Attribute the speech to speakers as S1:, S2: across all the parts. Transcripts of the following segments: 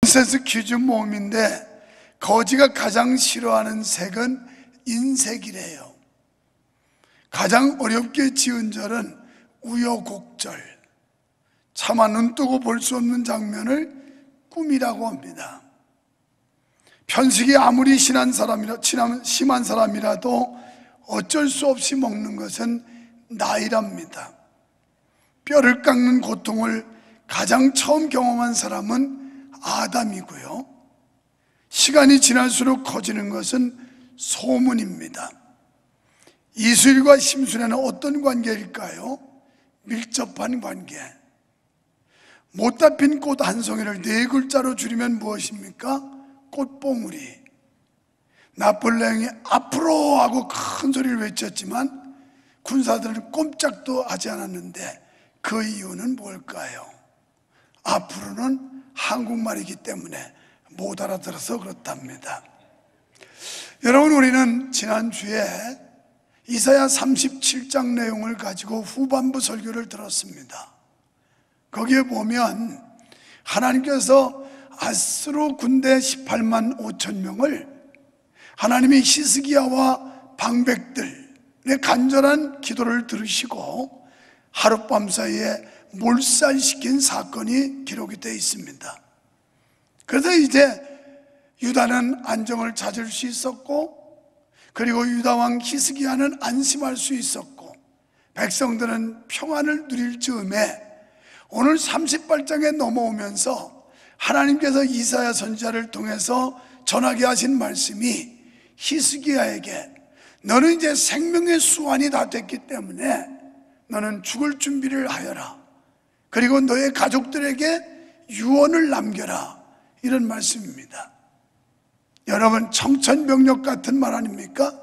S1: 넌센스 퀴즈 모음인데 거지가 가장 싫어하는 색은 인색이래요. 가장 어렵게 지은 절은 우여곡절, 차마 눈뜨고 볼 수 없는 장면을 꿈이라고 합니다. 편식이 아무리 심한 사람이라도 어쩔 수 없이 먹는 것은 나이랍니다. 뼈를 깎는 고통을 가장 처음 경험한 사람은 아담이고요, 시간이 지날수록 커지는 것은 소문입니다. 이슬과 심술에는 어떤 관계일까요? 밀접한 관계. 못다 핀 꽃 한 송이를 네 글자로 줄이면 무엇입니까? 꽃봉우리. 나폴레옹이 앞으로 하고 큰 소리를 외쳤지만 군사들은 꼼짝도 하지 않았는데 그 이유는 뭘까요? 앞으로는 한국말이기 때문에 못 알아들어서 그렇답니다. 여러분, 우리는 지난주에 이사야 37장 내용을 가지고 후반부 설교를 들었습니다. 거기에 보면 하나님께서 아스루 군대 18만 5천 명을 하나님이 히스기야와 방백들의 간절한 기도를 들으시고 하룻밤 사이에 몰살시킨 사건이 기록이 되어 있습니다. 그래서 이제 유다는 안정을 찾을 수 있었고, 그리고 유다왕 히스기야는 안심할 수 있었고, 백성들은 평안을 누릴 즈음에 오늘 38장에 넘어오면서 하나님께서 이사야 선지자를 통해서 전하게 하신 말씀이 히스기야에게 너는 이제 생명의 수완이 다 됐기 때문에 너는 죽을 준비를 하여라. 그리고 너의 가족들에게 유언을 남겨라. 이런 말씀입니다. 여러분, 청천벽력 같은 말 아닙니까?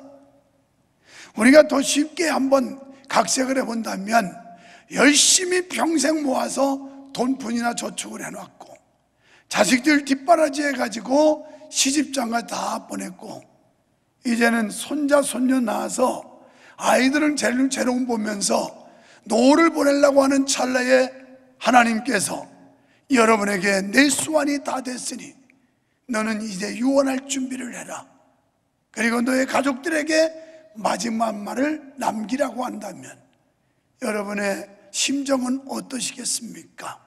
S1: 우리가 더 쉽게 한번 각색을 해본다면 열심히 평생 모아서 돈푼이나 저축을 해놨고 자식들 뒷바라지 해가지고 시집장가 다 보냈고 이제는 손자 손녀 낳아서 아이들은 재롱 보면서 노후를 보내려고 하는 찰나에 하나님께서 여러분에게 내 수완이 다 됐으니 너는 이제 유언할 준비를 해라. 그리고 너의 가족들에게 마지막 말을 남기라고 한다면 여러분의 심정은 어떠시겠습니까?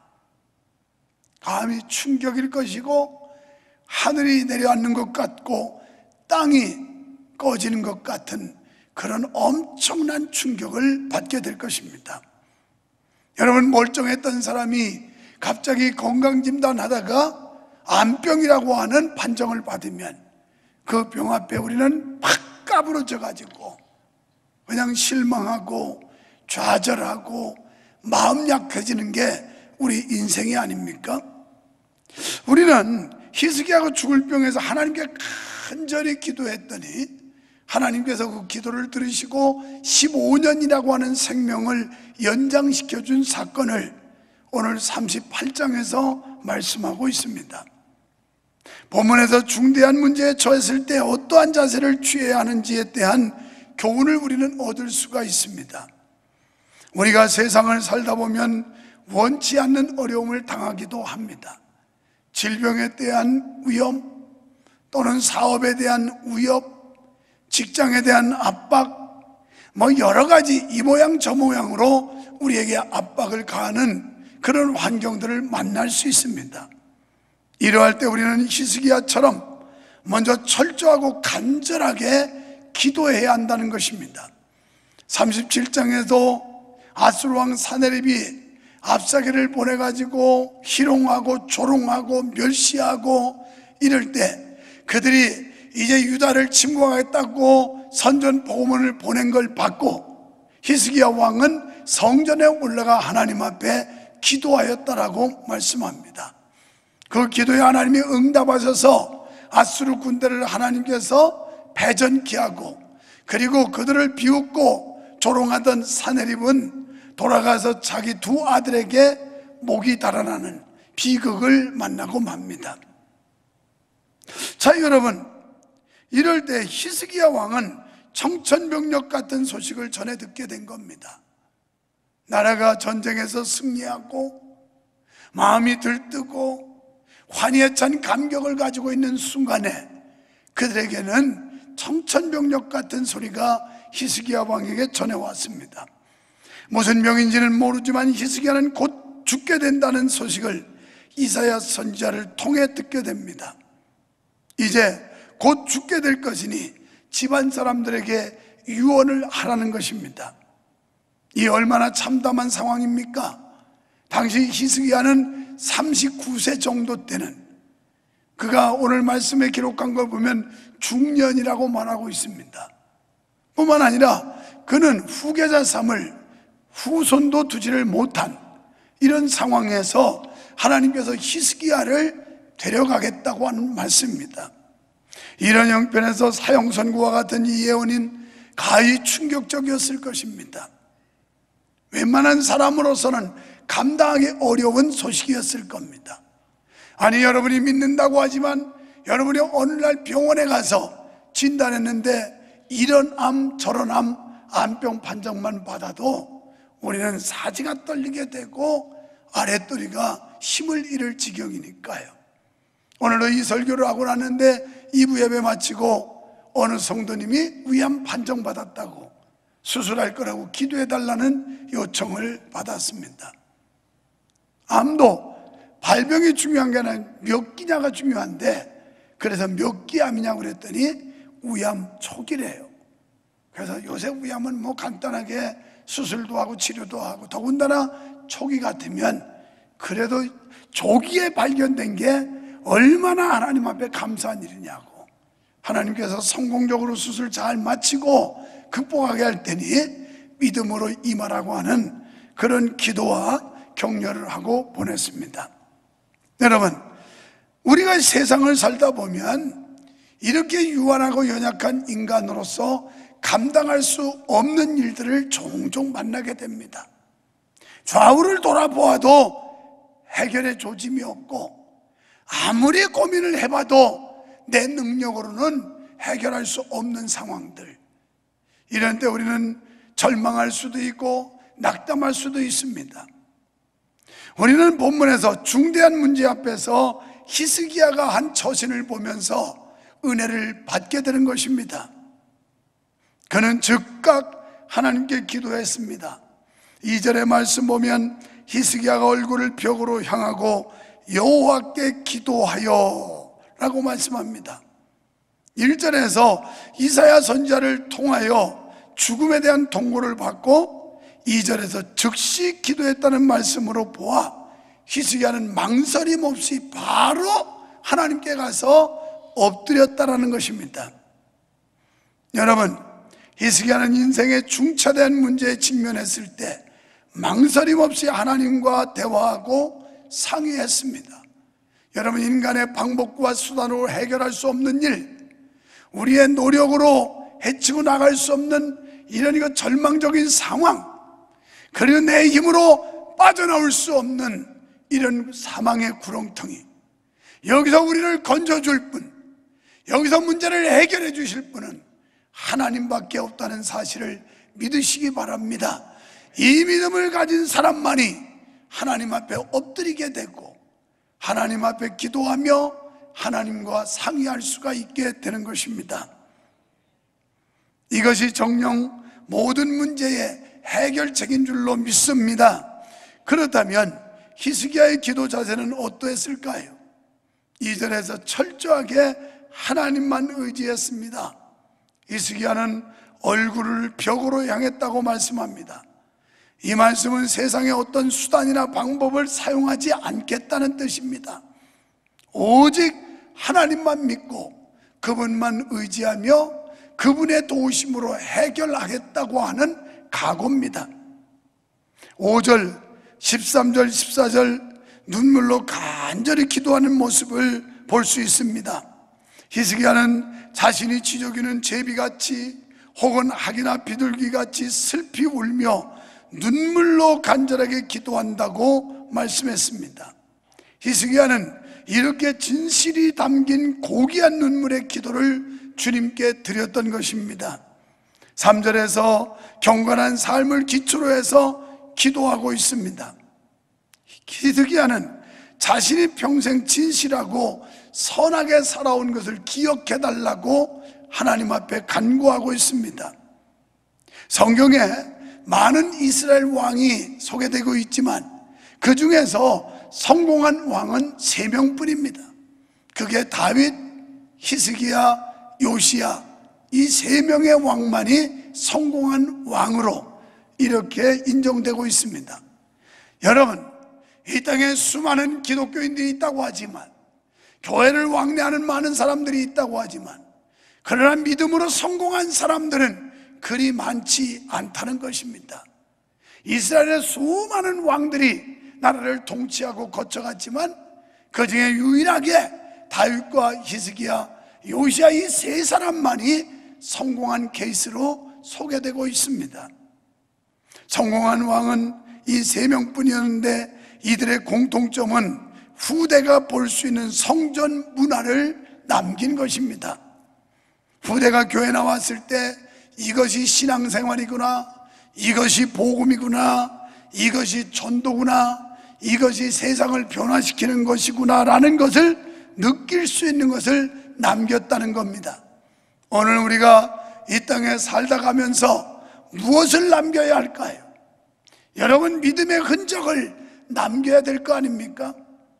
S1: 감히 충격일 것이고 하늘이 내려앉는 것 같고 땅이 꺼지는 것 같은 그런 엄청난 충격을 받게 될 것입니다. 여러분, 멀쩡했던 사람이 갑자기 건강진단하다가 암병이라고 하는 판정을 받으면 그 병 앞에 우리는 팍 까부러져 가지고 그냥 실망하고 좌절하고 마음 약해지는 게 우리 인생이 아닙니까? 우리는 히스기야가 죽을 병에서 하나님께 간절히 기도했더니 하나님께서 그 기도를 들으시고 15년이라고 하는 생명을 연장시켜 준 사건을 오늘 38장에서 말씀하고 있습니다. 본문에서 중대한 문제에 처했을 때 어떠한 자세를 취해야 하는지에 대한 교훈을 우리는 얻을 수가 있습니다. 우리가 세상을 살다 보면 원치 않는 어려움을 당하기도 합니다. 질병에 대한 위험, 또는 사업에 대한 위협, 직장에 대한 압박, 여러 가지 이 모양 저 모양으로 우리에게 압박을 가하는 그런 환경들을 만날 수 있습니다. 이러할 때 우리는 히스기야처럼 먼저 철저하고 간절하게 기도해야 한다는 것입니다. 37장에도 아수르왕 사네립이 압사기를 보내가지고 희롱하고 조롱하고 멸시하고 이럴 때 그들이 이제 유다를 침공하겠다고 선전 보고문을 보낸 걸 받고 히스기야 왕은 성전에 올라가 하나님 앞에 기도하였다라고 말씀합니다. 그 기도에 하나님이 응답하셔서 아수르 군대를 하나님께서 패전케 하고, 그리고 그들을 비웃고 조롱하던 사네립은 돌아가서 자기 두 아들에게 목이 달아나는 비극을 만나고 맙니다. 자, 여러분, 이럴 때 히스기야 왕은 청천벽력 같은 소식을 전해 듣게 된 겁니다. 나라가 전쟁에서 승리하고 마음이 들뜨고 환희에 찬 감격을 가지고 있는 순간에 그들에게는 청천벽력 같은 소리가 히스기야 왕에게 전해왔습니다. 무슨 병인지는 모르지만 히스기야는 곧 죽게 된다는 소식을 이사야 선지자를 통해 듣게 됩니다. 이제 곧 죽게 될 것이니 집안 사람들에게 유언을 하라는 것입니다. 이 얼마나 참담한 상황입니까? 당시 히스기야는 39세 정도 때는, 그가 오늘 말씀에 기록한 걸 보면 중년이라고 말하고 있습니다. 뿐만 아니라 그는 후계자 삼을 후손도 두지를 못한 이런 상황에서 하나님께서 히스기야를 데려가겠다고 하는 말씀입니다. 이런 형편에서 사형선고와 같은 이 예언은 가히 충격적이었을 것입니다. 웬만한 사람으로서는 감당하기 어려운 소식이었을 겁니다. 아니, 여러분이 믿는다고 하지만 여러분이 어느 날 병원에 가서 진단했는데 이런 암 저런 암, 암병 판정만 받아도 우리는 사지가 떨리게 되고 아랫도리가 힘을 잃을 지경이니까요. 오늘도 이 설교를 하고 났는데 2부 예배 마치고 어느 성도님이 위암 판정받았다고 수술할 거라고 기도해달라는 요청을 받았습니다. 암도 발병이 중요한 게 아니라 몇 기냐가 중요한데, 그래서 몇 기 암이냐고 그랬더니 위암 초기래요. 그래서 요새 위암은 뭐 간단하게 수술도 하고 치료도 하고, 더군다나 초기 같으면 그래도 조기에 발견된 게 얼마나 하나님 앞에 감사한 일이냐고. 하나님께서 성공적으로 수술 잘 마치고 극복하게 할 테니 믿음으로 임하라고 하는 그런 기도와 격려를 하고 보냈습니다. 여러분, 우리가 세상을 살다 보면 이렇게 유한하고 연약한 인간으로서 감당할 수 없는 일들을 종종 만나게 됩니다. 좌우를 돌아보아도 해결의 조짐이 없고, 아무리 고민을 해봐도 내 능력으로는 해결할 수 없는 상황들, 이런 때 우리는 절망할 수도 있고 낙담할 수도 있습니다. 우리는 본문에서 중대한 문제 앞에서 히스기야가 한 처신을 보면서 은혜를 받게 되는 것입니다. 그는 즉각 하나님께 기도했습니다. 2절의 말씀 보면 히스기야가 얼굴을 벽으로 향하고 여호와께 기도하여 라고 말씀합니다. 1절에서 이사야 선지자를 통하여 죽음에 대한 통고를 받고 2절에서 즉시 기도했다는 말씀으로 보아 히스기야는 망설임 없이 바로 하나님께 가서 엎드렸다라는 것입니다. 여러분, 히스기야는 인생의 중차대한 문제에 직면했을 때 망설임 없이 하나님과 대화하고 상의했습니다. 여러분, 인간의 방법과 수단으로 해결할 수 없는 일, 우리의 노력으로 해치고 나갈 수 없는 이런 절망적인 상황, 그리고 내 힘으로 빠져나올 수 없는 이런 사망의 구렁텅이, 여기서 우리를 건져줄 분, 여기서 문제를 해결해 주실 분은 하나님밖에 없다는 사실을 믿으시기 바랍니다. 이 믿음을 가진 사람만이 하나님 앞에 엎드리게 되고 하나님 앞에 기도하며 하나님과 상의할 수가 있게 되는 것입니다. 이것이 정녕 모든 문제의 해결책인 줄로 믿습니다. 그렇다면 히스기야의 기도 자세는 어떠했을까요? 2절에서 철저하게 하나님만 의지했습니다. 히스기야는 얼굴을 벽으로 향했다고 말씀합니다. 이 말씀은 세상의 어떤 수단이나 방법을 사용하지 않겠다는 뜻입니다. 오직 하나님만 믿고 그분만 의지하며 그분의 도우심으로 해결하겠다고 하는 각오입니다. 5절, 13절, 14절 눈물로 간절히 기도하는 모습을 볼 수 있습니다. 히스기야는 자신이 지저귀는 제비같이 혹은 학이나 비둘기같이 슬피 울며 눈물로 간절하게 기도한다고 말씀했습니다. 히스기야는 이렇게 진실이 담긴 고귀한 눈물의 기도를 주님께 드렸던 것입니다. 3절에서 경건한 삶을 기초로 해서 기도하고 있습니다. 히스기야는 자신이 평생 진실하고 선하게 살아온 것을 기억해달라고 하나님 앞에 간구하고 있습니다. 성경에 많은 이스라엘 왕이 소개되고 있지만 그 중에서 성공한 왕은 3명뿐입니다. 그게 다윗, 히스기야, 요시야, 이 3명의 왕만이 성공한 왕으로 이렇게 인정되고 있습니다. 여러분, 이 땅에 수많은 기독교인들이 있다고 하지만, 교회를 왕래하는 많은 사람들이 있다고 하지만, 그러나 믿음으로 성공한 사람들은 그리 많지 않다는 것입니다. 이스라엘의 수많은 왕들이 나라를 통치하고 거쳐갔지만 그 중에 유일하게 다윗과 히스기야, 요시야 이 3사람만이 성공한 케이스로 소개되고 있습니다. 성공한 왕은 이 3명뿐이었는데 이들의 공통점은 후대가 볼 수 있는 성전 문화를 남긴 것입니다. 후대가 교회 나왔을 때 이것이 신앙생활이구나, 이것이 복음이구나, 이것이 전도구나, 이것이 세상을 변화시키는 것이구나 라는 것을 느낄 수 있는 것을 남겼다는 겁니다. 오늘 우리가 이 땅에 살다 가면서 무엇을 남겨야 할까요? 여러분, 믿음의 흔적을 남겨야 될 거 아닙니까?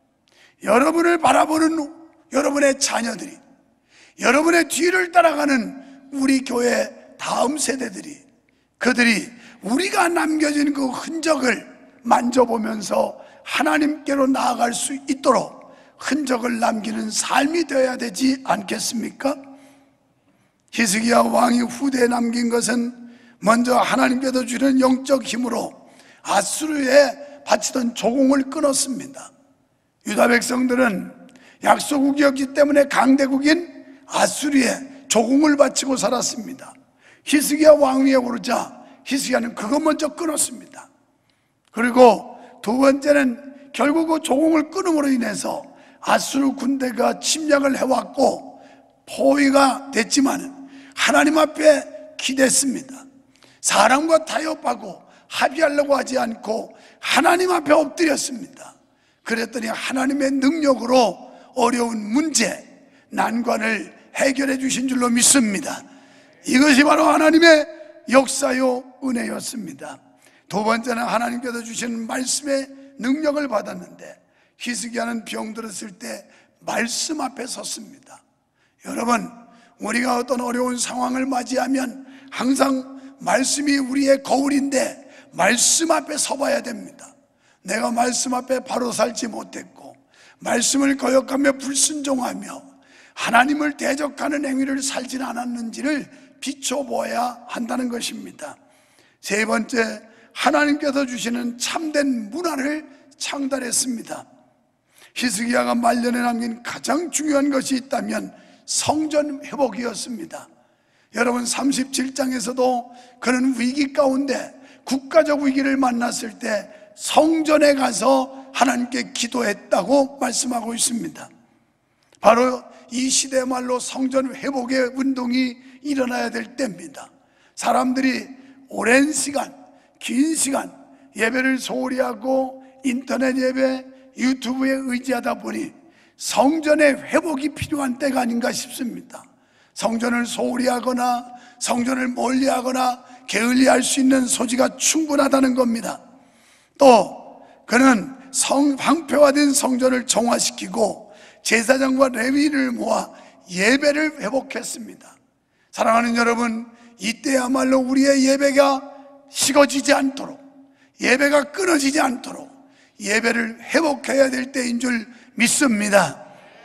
S1: 여러분을 바라보는 여러분의 자녀들이, 여러분의 뒤를 따라가는 우리 교회 다음 세대들이, 그들이 우리가 남겨진 그 흔적을 만져보면서 하나님께로 나아갈 수 있도록 흔적을 남기는 삶이 되어야 되지 않겠습니까? 히스기야 왕이 후대에 남긴 것은 먼저 하나님께서 주는 영적 힘으로 아수르에 바치던 조공을 끊었습니다. 유다 백성들은 약소국이었기 때문에 강대국인 아수르에 조공을 바치고 살았습니다. 히스기야 왕위에 오르자 히스기야는 그것 먼저 끊었습니다. 그리고 두 번째는 결국 그 조공을 끊음으로 인해서 아수르 군대가 침략을 해왔고 포위가 됐지만 하나님 앞에 기댔습니다. 사람과 타협하고 합의하려고 하지 않고 하나님 앞에 엎드렸습니다. 그랬더니 하나님의 능력으로 어려운 문제, 난관을 해결해 주신 줄로 믿습니다. 이것이 바로 하나님의 역사요 은혜였습니다. 두 번째는 하나님께서 주신 말씀의 능력을 받았는데 히스기야는 병들었을 때 말씀 앞에 섰습니다. 여러분, 우리가 어떤 어려운 상황을 맞이하면 항상 말씀이 우리의 거울인데 말씀 앞에 서봐야 됩니다. 내가 말씀 앞에 바로 살지 못했고 말씀을 거역하며 불순종하며 하나님을 대적하는 행위를 살지는 않았는지를 비춰보아야 한다는 것입니다. 세 번째, 하나님께서 주시는 참된 문화를 창달했습니다. 히스기야가 말년에 남긴 가장 중요한 것이 있다면 성전 회복이었습니다. 여러분, 37장에서도 그는 위기 가운데 국가적 위기를 만났을 때 성전에 가서 하나님께 기도했다고 말씀하고 있습니다. 바로 이 시대 말로 성전 회복의 운동이 일어나야 될 때입니다. 사람들이 오랜 시간, 긴 시간 예배를 소홀히 하고 인터넷 예배, 유튜브에 의지하다 보니 성전의 회복이 필요한 때가 아닌가 싶습니다. 성전을 소홀히 하거나 성전을 멀리 하거나 게을리할 수 있는 소지가 충분하다는 겁니다. 또 그는 황폐화된 성전을 정화시키고 제사장과 레위인을 모아 예배를 회복했습니다. 사랑하는 여러분, 이때야말로 우리의 예배가 식어지지 않도록, 예배가 끊어지지 않도록 예배를 회복해야 될 때인 줄 믿습니다.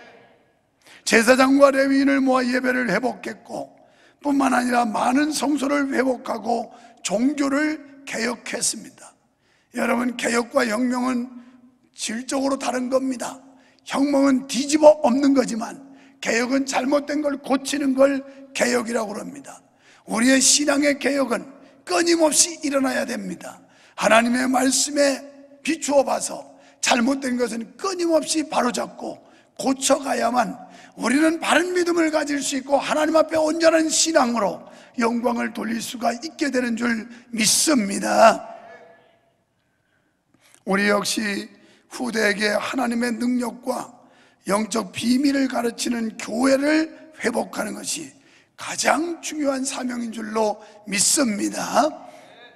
S1: 제사장과 레위인을 모아 예배를 회복했고 뿐만 아니라 많은 성소를 회복하고 종교를 개혁했습니다. 여러분, 개혁과 혁명은 질적으로 다른 겁니다. 혁명은 뒤집어 엎는 거지만 개혁은 잘못된 걸 고치는 걸 개혁이라고 합니다. 우리의 신앙의 개혁은 끊임없이 일어나야 됩니다. 하나님의 말씀에 비추어 봐서 잘못된 것은 끊임없이 바로잡고 고쳐가야만 우리는 바른 믿음을 가질 수 있고 하나님 앞에 온전한 신앙으로 영광을 돌릴 수가 있게 되는 줄 믿습니다. 우리 역시 후대에게 하나님의 능력과 영적 비밀을 가르치는 교회를 회복하는 것이 가장 중요한 사명인 줄로 믿습니다.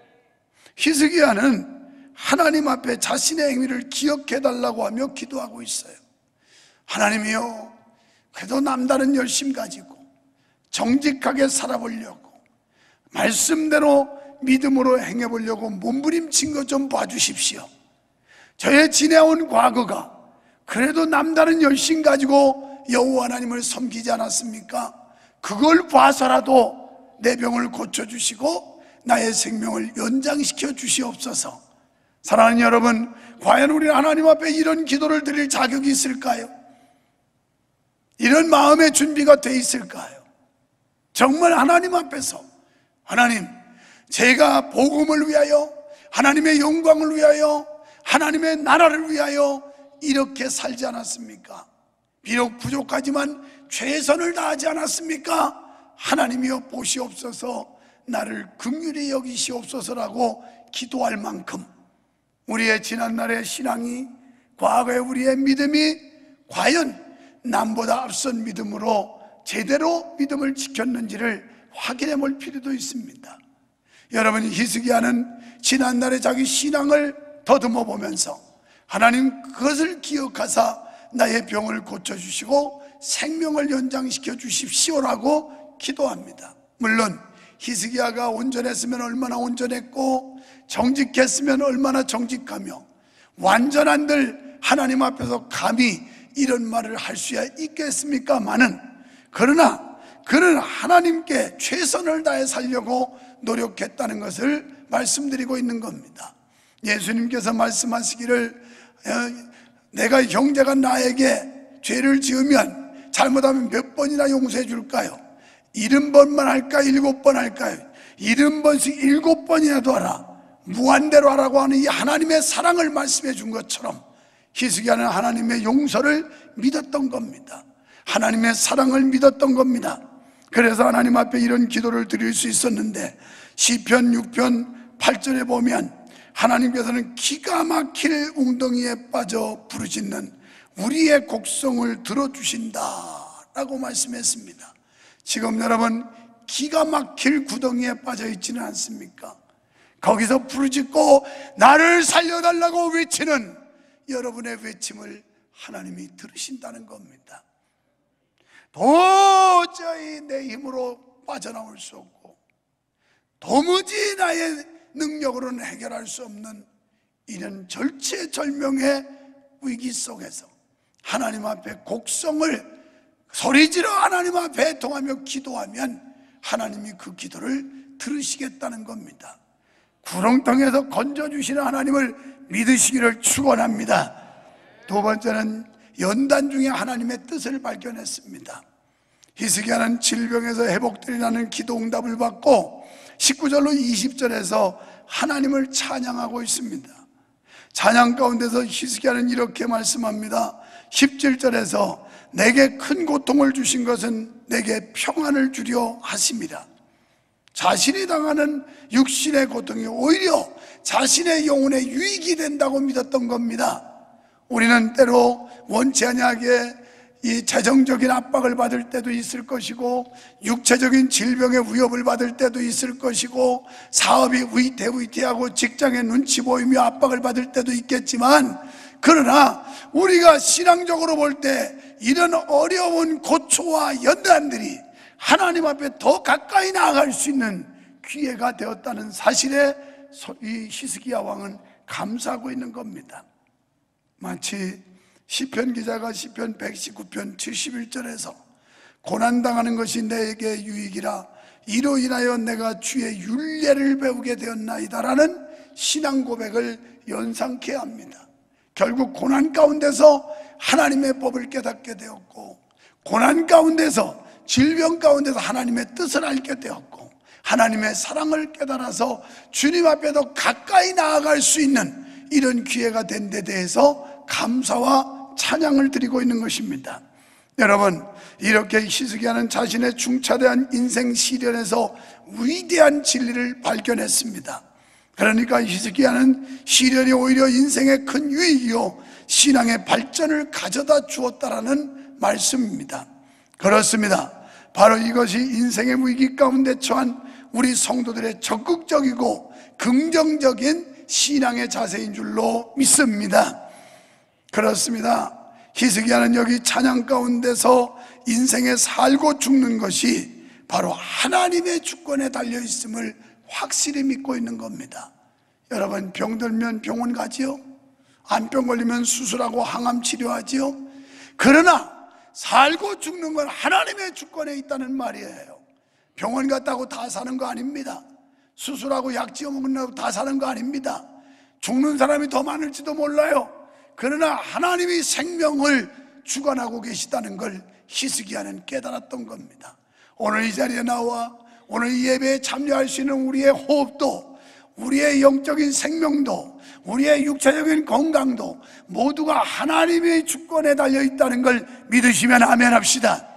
S1: 히스기야는 하나님 앞에 자신의 행위를 기억해달라고 하며 기도하고 있어요. 하나님이여, 그래도 남다른 열심 가지고 정직하게 살아보려고, 말씀대로 믿음으로 행해보려고 몸부림친 것 좀 봐주십시오. 저의 지내온 과거가 그래도 남다른 열심 가지고 여호와 하나님을 섬기지 않았습니까? 그걸 봐서라도 내 병을 고쳐주시고 나의 생명을 연장시켜 주시옵소서. 사랑하는 여러분, 과연 우리는 하나님 앞에 이런 기도를 드릴 자격이 있을까요? 이런 마음의 준비가 돼 있을까요? 정말 하나님 앞에서, 하나님, 제가 복음을 위하여, 하나님의 영광을 위하여, 하나님의 나라를 위하여 이렇게 살지 않았습니까? 비록 부족하지만 최선을 다하지 않았습니까? 하나님이여 보시옵소서, 나를 긍휼히 여기시옵소서라고 기도할 만큼 우리의 지난날의 신앙이, 과거의 우리의 믿음이 과연 남보다 앞선 믿음으로 제대로 믿음을 지켰는지를 확인해 볼 필요도 있습니다. 여러분, 히스기야는 지난날의 자기 신앙을 더듬어 보면서 하나님 그것을 기억하사 나의 병을 고쳐주시고 생명을 연장시켜 주십시오라고 기도합니다. 물론 히스기야가 온전했으면 얼마나 온전했고 정직했으면 얼마나 정직하며 완전한들 하나님 앞에서 감히 이런 말을 할 수야 있겠습니까마는, 그러나 그는 하나님께 최선을 다해 살려고 노력했다는 것을 말씀드리고 있는 겁니다. 예수님께서 말씀하시기를 내가 형제가 나에게 죄를 지으면 잘못하면 몇 번이나 용서해 줄까요? 70번만 할까? 7번 할까요? 70번씩 7번이라도 하라, 무한대로 하라고 하는 이 하나님의 사랑을 말씀해 준 것처럼 히스기야는 하나님의 용서를 믿었던 겁니다. 하나님의 사랑을 믿었던 겁니다. 그래서 하나님 앞에 이런 기도를 드릴 수 있었는데, 시편 6편 8절에 보면 하나님께서는 기가 막힐 웅덩이에 빠져 부르짖는 우리의 곡성을 들어주신다 라고 말씀했습니다. 지금 여러분, 기가 막힐 구덩이에 빠져 있지는 않습니까? 거기서 부르짖고 나를 살려달라고 외치는 여러분의 외침을 하나님이 들으신다는 겁니다. 도저히 내 힘으로 빠져나올 수 없고 도무지 나의 능력으로는 해결할 수 없는 이런 절체절명의 위기 속에서 하나님 앞에 곡성을 소리지르 하나님 앞에 애통하며 기도하면 하나님이 그 기도를 들으시겠다는 겁니다. 구렁텅이에서 건져주시는 하나님을 믿으시기를 축원합니다. 두 번째는 연단 중에 하나님의 뜻을 발견했습니다. 히스기야는 질병에서 회복되리라는 기도 응답을 받고 19절로 20절에서 하나님을 찬양하고 있습니다. 찬양 가운데서 히스기야는 이렇게 말씀합니다. 17절에서 내게 큰 고통을 주신 것은 내게 평안을 주려 하심이라. 자신이 당하는 육신의 고통이 오히려 자신의 영혼에 유익이 된다고 믿었던 겁니다. 우리는 때로 원치 아니하게 이 재정적인 압박을 받을 때도 있을 것이고, 육체적인 질병의 위협을 받을 때도 있을 것이고, 사업이 위태위태하고 직장에 눈치 보이며 압박을 받을 때도 있겠지만, 그러나 우리가 신앙적으로 볼 때 이런 어려운 고초와 연단들이 하나님 앞에 더 가까이 나아갈 수 있는 기회가 되었다는 사실에 이 히스기야 왕은 감사하고 있는 겁니다. 마치 시편 기자가 시편 119편 71절에서 고난당하는 것이 내게 유익이라 이로 인하여 내가 주의 율례를 배우게 되었나이다 라는 신앙 고백을 연상케 합니다. 결국 고난 가운데서 하나님의 법을 깨닫게 되었고, 고난 가운데서, 질병 가운데서 하나님의 뜻을 알게 되었고, 하나님의 사랑을 깨달아서 주님 앞에 더 가까이 나아갈 수 있는 이런 기회가 된 데 대해서 감사와 찬양을 드리고 있는 것입니다. 여러분, 이렇게 히스기야는 자신의 중차대한 인생 시련에서 위대한 진리를 발견했습니다. 그러니까 히스기야는 시련이 오히려 인생의 큰 유익이요 신앙의 발전을 가져다 주었다라는 말씀입니다. 그렇습니다. 바로 이것이 인생의 위기 가운데 처한 우리 성도들의 적극적이고 긍정적인 신앙의 자세인 줄로 믿습니다. 그렇습니다. 히스기야는 여기 찬양 가운데서 인생에 살고 죽는 것이 바로 하나님의 주권에 달려 있음을 확실히 믿고 있는 겁니다. 여러분, 병들면 병원 가지요? 암병 걸리면 수술하고 항암 치료하지요? 그러나 살고 죽는 건 하나님의 주권에 있다는 말이에요. 병원 갔다고 다 사는 거 아닙니다. 수술하고 약 지어 먹는다고 다 사는 거 아닙니다. 죽는 사람이 더 많을지도 몰라요. 그러나 하나님이 생명을 주관하고 계시다는 걸 히스기야는 깨달았던 겁니다. 오늘 이 자리에 나와 오늘 이 예배에 참여할 수 있는 우리의 호흡도, 우리의 영적인 생명도, 우리의 육체적인 건강도 모두가 하나님의 주권에 달려 있다는 걸 믿으시면 아멘 합시다.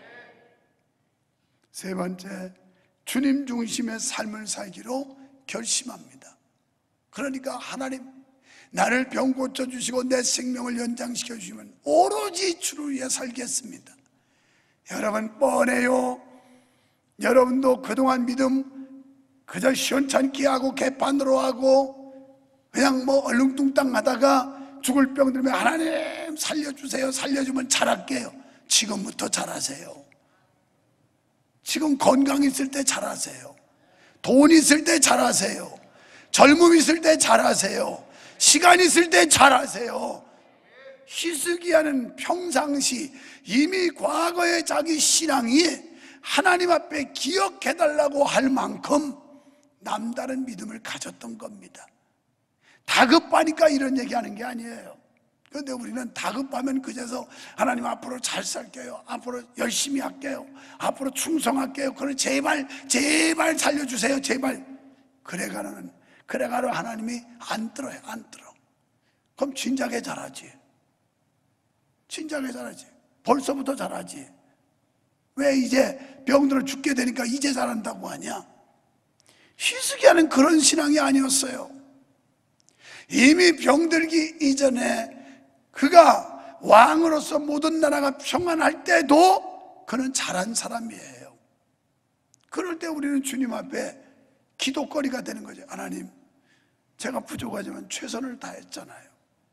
S1: 세 번째, 주님 중심의 삶을 살기로 결심합니다. 그러니까 하나님, 나를 병 고쳐주시고 내 생명을 연장시켜 주시면 오로지 주를 위해 살겠습니다. 여러분, 뻔해요. 여러분도 그동안 믿음 그저 시원찮게 하고 개판으로 하고 그냥 뭐 얼렁뚱땅 하다가 죽을 병 들면 하나님 살려주세요, 살려주면 잘할게요. 지금부터 잘하세요. 지금 건강 있을 때 잘하세요. 돈 있을 때 잘하세요. 젊음 있을 때 잘하세요. 시간 있을 때 잘하세요. 히스기야는 평상시 이미 과거의 자기 신앙이 하나님 앞에 기억해달라고 할 만큼 남다른 믿음을 가졌던 겁니다. 다급하니까 이런 얘기하는 게 아니에요. 그런데 우리는 다급하면 그제서 하나님 앞으로 잘 살게요, 앞으로 열심히 할게요, 앞으로 충성할게요, 그래 제발 살려주세요, 제발. 그래가는 하나님이 안 들어요. 안 들어. 그럼 진작에 잘하지. 진작에 잘하지. 벌써부터 잘하지. 왜 이제 병들어 죽게 되니까 이제 잘한다고 하냐? 히스기야는 그런 신앙이 아니었어요. 이미 병들기 이전에 그가 왕으로서 모든 나라가 평안할 때도 그는 잘한 사람이에요. 그럴 때 우리는 주님 앞에 기도거리가 되는 거죠. 하나님, 제가 부족하지만 최선을 다했잖아요.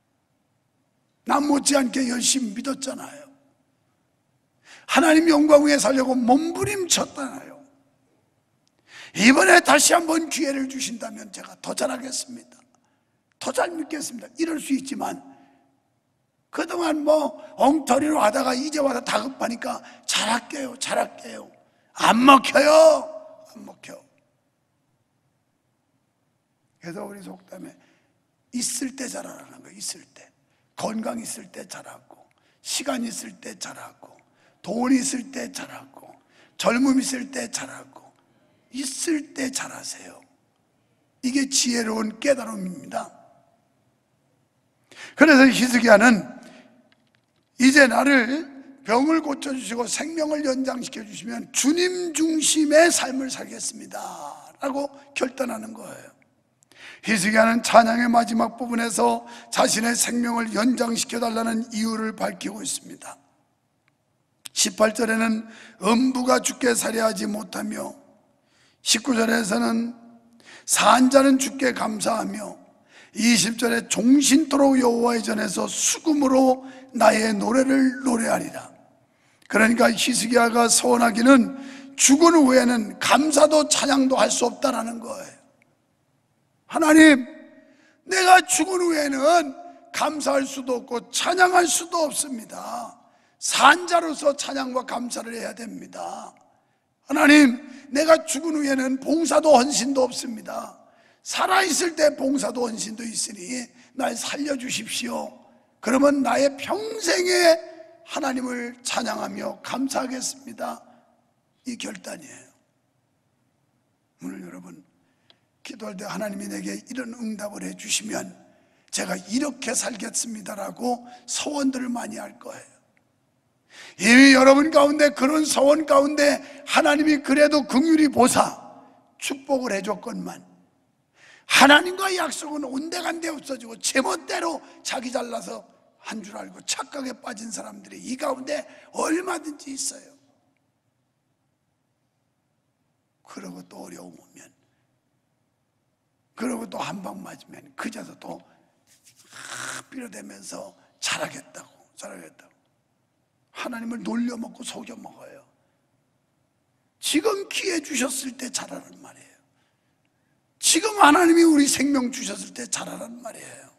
S1: 남 못지않게 열심히 믿었잖아요. 하나님 영광 위에 살려고 몸부림쳤잖아요. 이번에 다시 한번 기회를 주신다면 제가 더 잘하겠습니다. 더 잘 믿겠습니다. 이럴 수 있지만 그동안 뭐 엉터리로 하다가 이제 와서 다급하니까 잘할게요. 안 먹혀요. 안 먹혀. 그래서 우리 속담에 있을 때 잘하라는 거예요. 있을 때. 건강 있을 때 잘하고, 시간 있을 때 잘하고, 돈 있을 때 잘하고, 젊음 있을 때 잘하고, 있을 때 잘하세요. 이게 지혜로운 깨달음입니다. 그래서 히스기야는 이제 나를 병을 고쳐주시고 생명을 연장시켜 주시면 주님 중심의 삶을 살겠습니다 라고 결단하는 거예요. 히스기야는 찬양의 마지막 부분에서 자신의 생명을 연장시켜 달라는 이유를 밝히고 있습니다. 18절에는 음부가 주께 살해하지 못하며, 19절에서는 산자는 주께 감사하며, 20절에 종신토록 여호와의 전에서 수금으로 나의 노래를 노래하리라. 그러니까 히스기야가 서원하기는 죽은 후에는 감사도 찬양도 할 수 없다라는 거예요. 하나님, 내가 죽은 후에는 감사할 수도 없고 찬양할 수도 없습니다. 산자로서 찬양과 감사를 해야 됩니다. 하나님, 내가 죽은 후에는 봉사도 헌신도 없습니다. 살아있을 때 봉사도 헌신도 있으니 날 살려주십시오. 그러면 나의 평생에 하나님을 찬양하며 감사하겠습니다. 이 결단이에요. 오늘 여러분 기도할 때 하나님이 내게 이런 응답을 해주시면 제가 이렇게 살겠습니다라고 서원들을 많이 할 거예요. 이미 여러분 가운데 그런 서원 가운데 하나님이 그래도 긍휼히 보사 축복을 해줬건만, 하나님과의 약속은 온데간데 없어지고 제멋대로 자기 잘나서 한 줄 알고 착각에 빠진 사람들이 이 가운데 얼마든지 있어요. 그러고 또 어려움 오면, 그러고 또 한 방 맞으면 그저서 또 빌어대면서 잘하겠다고 하나님을 놀려먹고 속여먹어요. 지금 기회 주셨을 때 잘하란 말이에요. 지금 하나님이 우리 생명 주셨을 때 잘하란 말이에요.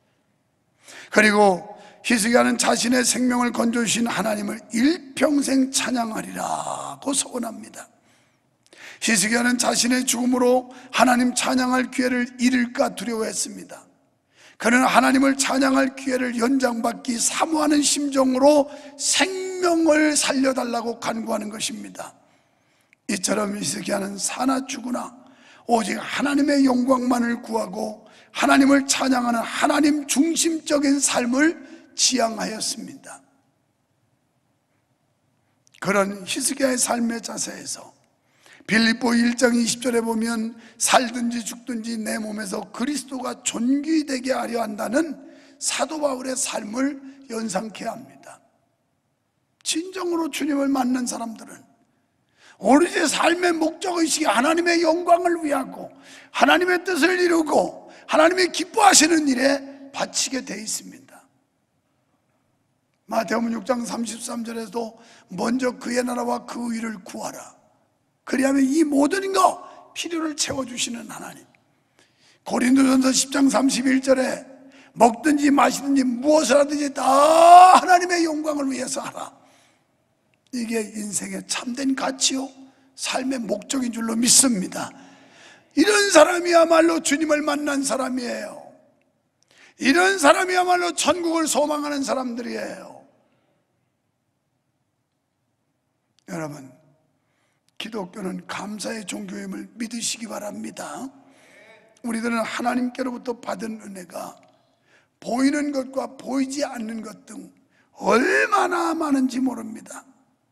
S1: 그리고 히스기야는 자신의 생명을 건져주신 하나님을 일평생 찬양하리라고 소원합니다. 히스기야는 자신의 죽음으로 하나님 찬양할 기회를 잃을까 두려워했습니다. 그는 하나님을 찬양할 기회를 연장받기 사모하는 심정으로 생명을 살려달라고 간구하는 것입니다. 이처럼 히스기야는 사나 죽으나 오직 하나님의 영광만을 구하고 하나님을 찬양하는 하나님 중심적인 삶을 지향하였습니다. 그런 히스기야의 삶의 자세에서 빌립보 1장 20절에 보면 살든지 죽든지 내 몸에서 그리스도가 존귀되게 하려 한다는 사도 바울의 삶을 연상케 합니다. 진정으로 주님을 만난 사람들은 오로지 삶의 목적의식이 하나님의 영광을 위하고 하나님의 뜻을 이루고 하나님이 기뻐하시는 일에 바치게 돼 있습니다. 마태복음 6장 33절에도 먼저 그의 나라와 그 의를 구하라. 그리하면 이 모든 것 필요를 채워주시는 하나님. 고린도전서 10장 31절에 먹든지 마시든지 무엇을 하든지 다 하나님의 영광을 위해서 하라. 이게 인생의 참된 가치요 삶의 목적인 줄로 믿습니다. 이런 사람이야말로 주님을 만난 사람이에요. 이런 사람이야말로 천국을 소망하는 사람들이에요. 여러분, 기독교는 감사의 종교임을 믿으시기 바랍니다. 우리들은 하나님께로부터 받은 은혜가 보이는 것과 보이지 않는 것 등 얼마나 많은지 모릅니다.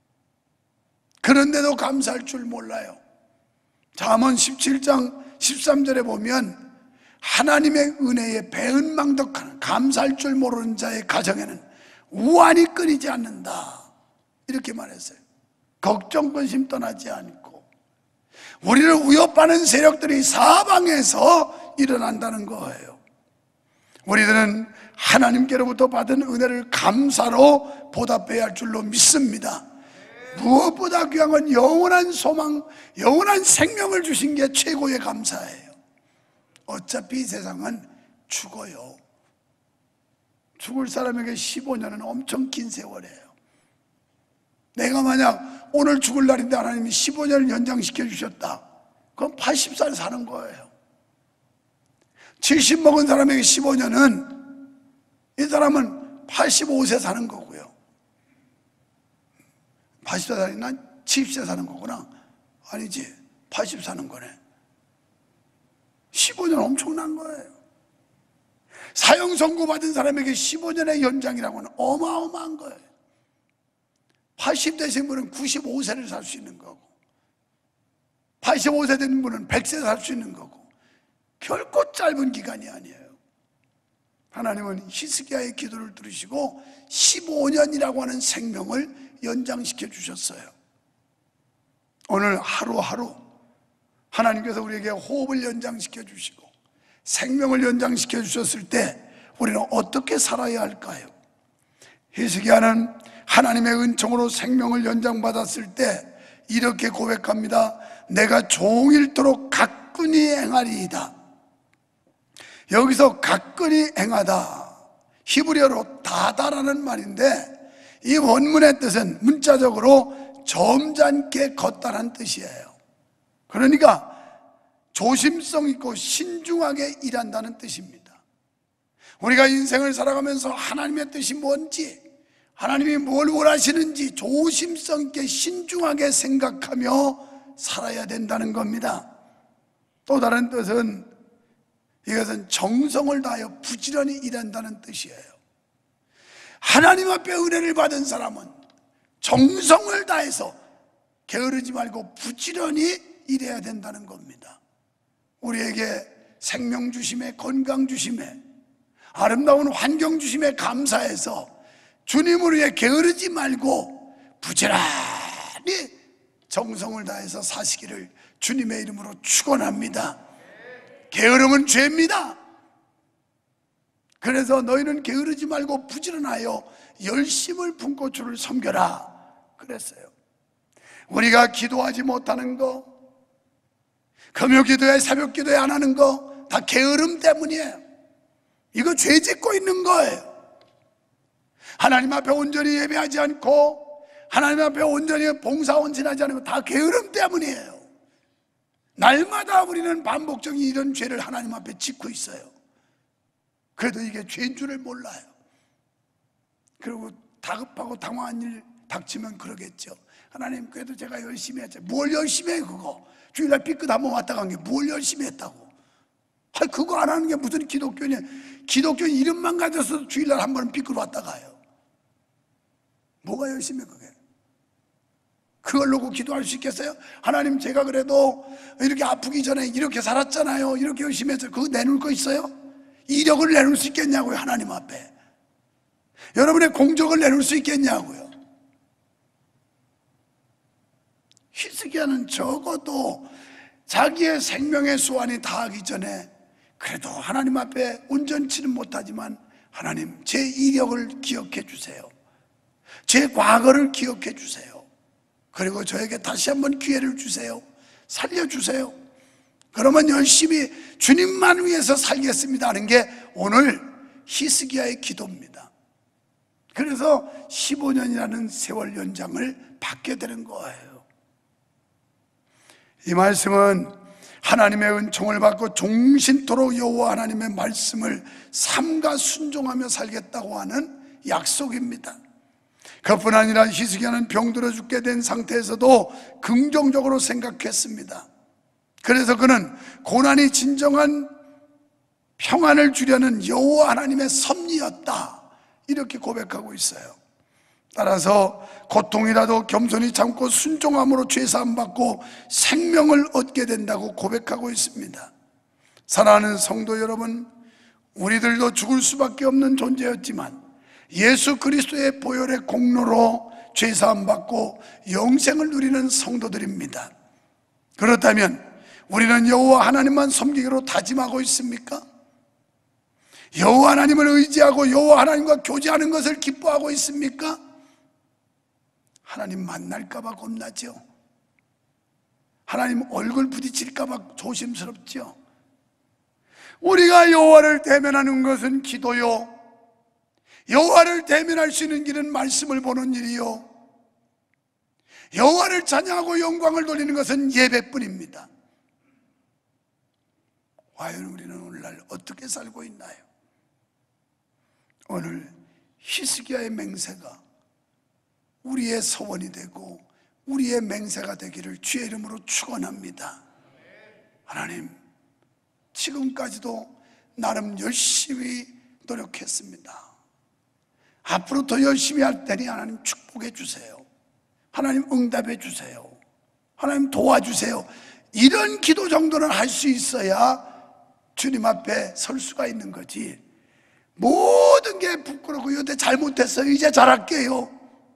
S1: 그런데도 감사할 줄 몰라요. 잠언 17장 13절에 보면 하나님의 은혜에 배은망덕하는 감사할 줄 모르는 자의 가정에는 우환이 끊이지 않는다, 이렇게 말했어요. 걱정 근심 떠나지 않고 우리를 위협하는 세력들이 사방에서 일어난다는 거예요. 우리들은 하나님께로부터 받은 은혜를 감사로 보답해야 할 줄로 믿습니다. 무엇보다 귀한 건 영원한 소망, 영원한 생명을 주신 게 최고의 감사예요. 어차피 이 세상은 죽어요. 죽을 사람에게 15년은 엄청 긴 세월이에요. 내가 만약 오늘 죽을 날인데 하나님이 15년을 연장시켜 주셨다, 그럼 80살 사는 거예요. 70 먹은 사람에게 15년은 이 사람은 85세 사는 거고요. 80세 사니 난 70세 사는 거구나. 아니지, 80 사는 거네. 15년 엄청난 거예요. 사형 선고 받은 사람에게 15년의 연장이라고는 어마어마한 거예요. 80대신 분은 95세를 살 수 있는 거고 85세 된 분은 100세 살 수 있는 거고 결코 짧은 기간이 아니에요. 하나님은 히스기야의 기도를 들으시고 15년이라고 하는 생명을 연장시켜 주셨어요. 오늘 하루하루 하나님께서 우리에게 호흡을 연장시켜 주시고 생명을 연장시켜 주셨을 때 우리는 어떻게 살아야 할까요? 히스기야는 하나님의 은총으로 생명을 연장받았을 때 이렇게 고백합니다. 내가 종일토록 가뿐히 행하리이다. 여기서 가끈히 행하다, 히브리어로 다다라는 말인데 이 원문의 뜻은 문자적으로 점잖게 걷다라는 뜻이에요. 그러니까 조심성 있고 신중하게 일한다는 뜻입니다. 우리가 인생을 살아가면서 하나님의 뜻이 뭔지, 하나님이 뭘 원하시는지 조심성 있게 신중하게 생각하며 살아야 된다는 겁니다. 또 다른 뜻은 이것은 정성을 다하여 부지런히 일한다는 뜻이에요. 하나님 앞에 은혜를 받은 사람은 정성을 다해서 게으르지 말고 부지런히 일해야 된다는 겁니다. 우리에게 생명 주심에, 건강 주심에, 아름다운 환경 주심에 감사해서 주님을 위해 게으르지 말고 부지런히 정성을 다해서 사시기를 주님의 이름으로 축원합니다. 게으름은 죄입니다. 그래서 너희는 게으르지 말고 부지런하여 열심을 품고 주를 섬겨라 그랬어요. 우리가 기도하지 못하는 거, 금요 기도에 새벽 기도에 안 하는 거 다 게으름 때문이에요. 이거 죄 짓고 있는 거예요. 하나님 앞에 온전히 예배하지 않고 하나님 앞에 온전히 봉사원신하지 않으면 다 게으름 때문이에요. 날마다 우리는 반복적인 이런 죄를 하나님 앞에 짓고 있어요. 그래도 이게 죄인 줄을 몰라요. 그리고 다급하고 당황한 일 닥치면 그러겠죠. 하나님, 그래도 제가 열심히 했죠. 뭘 열심히 해 그거? 주일날 삐끗 한번 왔다 간 게 뭘 열심히 했다고? 그거 안 하는 게 무슨 기독교냐? 기독교 이름만 가져서 주일날 한 번은 삐끗 왔다 가요. 뭐가 열심히 해 그게? 그걸 놓고 기도할 수 있겠어요? 하나님, 제가 그래도 이렇게 아프기 전에 이렇게 살았잖아요. 이렇게 열심히 해서 그거 내놓을 거 있어요? 이력을 내놓을 수 있겠냐고요, 하나님 앞에. 여러분의 공적을 내놓을 수 있겠냐고요. 히스기야는 적어도 자기의 생명의 수완이 다하기 전에 그래도 하나님 앞에 온전치는 못하지만 하나님, 제 이력을 기억해 주세요. 제 과거를 기억해 주세요. 그리고 저에게 다시 한번 기회를 주세요. 살려주세요. 그러면 열심히 주님만 위해서 살겠습니다 하는 게 오늘 히스기야의 기도입니다. 그래서 15년이라는 세월 연장을 받게 되는 거예요. 이 말씀은 하나님의 은총을 받고 종신토록 여호와 하나님의 말씀을 삼가 순종하며 살겠다고 하는 약속입니다. 그뿐 아니라 히스기야는 병들어 죽게 된 상태에서도 긍정적으로 생각했습니다. 그래서 그는 고난이 진정한 평안을 주려는 여호와 하나님의 섭리였다, 이렇게 고백하고 있어요. 따라서 고통이라도 겸손히 참고 순종함으로 죄사함 받고 생명을 얻게 된다고 고백하고 있습니다. 사랑하는 성도 여러분, 우리들도 죽을 수밖에 없는 존재였지만 예수 그리스도의 보혈의 공로로 죄사함 받고 영생을 누리는 성도들입니다. 그렇다면 우리는 여호와 하나님만 섬기기로 다짐하고 있습니까? 여호와 하나님을 의지하고 여호와 하나님과 교제하는 것을 기뻐하고 있습니까? 하나님 만날까 봐 겁나죠. 하나님 얼굴 부딪힐까 봐 조심스럽죠. 우리가 여호와를 대면하는 것은 기도요, 여호와를 대면할 수 있는 길은 말씀을 보는 일이요, 여호와를 찬양하고 영광을 돌리는 것은 예배뿐입니다. 과연 우리는 오늘날 어떻게 살고 있나요? 오늘 히스기야의 맹세가 우리의 서원이 되고 우리의 맹세가 되기를 주의 이름으로 축원합니다. 하나님, 지금까지도 나름 열심히 노력했습니다. 앞으로 더 열심히 할 테니 하나님 축복해 주세요. 하나님 응답해 주세요. 하나님 도와주세요. 이런 기도 정도는 할 수 있어야 주님 앞에 설 수가 있는 거지. 모든 게 부끄럽고 이때 잘못했어요, 이제 잘할게요.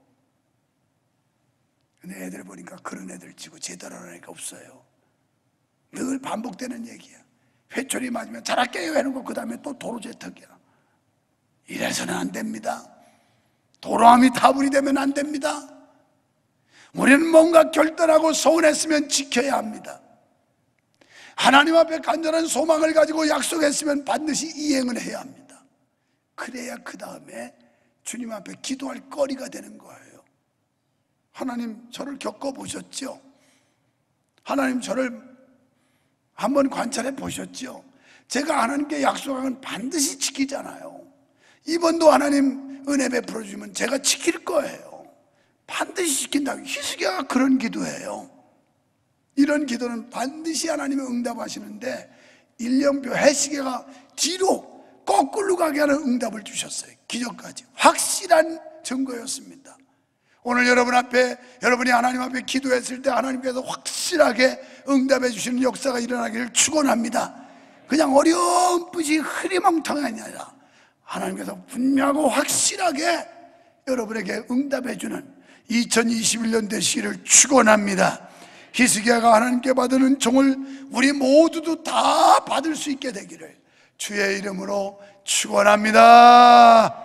S1: 근데 애들 보니까 그런 애들 치고 제대로 하는 애가 없어요. 늘 반복되는 얘기야. 회초리 맞으면 잘할게요 해놓고 그 다음에 또 도로재턱이야. 이래서는 안 됩니다. 도로함이 타불이 되면 안 됩니다. 우리는 뭔가 결단하고 서운했으면 지켜야 합니다. 하나님 앞에 간절한 소망을 가지고 약속했으면 반드시 이행을 해야 합니다. 그래야 그 다음에 주님 앞에 기도할 거리가 되는 거예요. 하나님, 저를 겪어보셨죠? 하나님, 저를 한번 관찰해 보셨죠? 제가 하나님께 약속한 건 반드시 지키잖아요. 이번도 하나님 은혜 베풀어 주면 제가 지킬 거예요. 반드시 지킨다고. 히스기야가 그런 기도예요. 이런 기도는 반드시 하나님이 응답하시는데 1년표 해시계가 뒤로 거꾸로 가게 하는 응답을 주셨어요. 기적까지 확실한 증거였습니다. 오늘 여러분 앞에, 여러분이 하나님 앞에 기도했을 때 하나님께서 확실하게 응답해 주시는 역사가 일어나기를 축원합니다. 그냥 어렴풋이 흐리멍텅이 아니라 하나님께서 분명하고 확실하게 여러분에게 응답해 주는 2021년 되시기를 축원합니다. 히스기야가 하나님께 받는 종을 우리 모두도 다 받을 수 있게 되기를 주의 이름으로 축원합니다.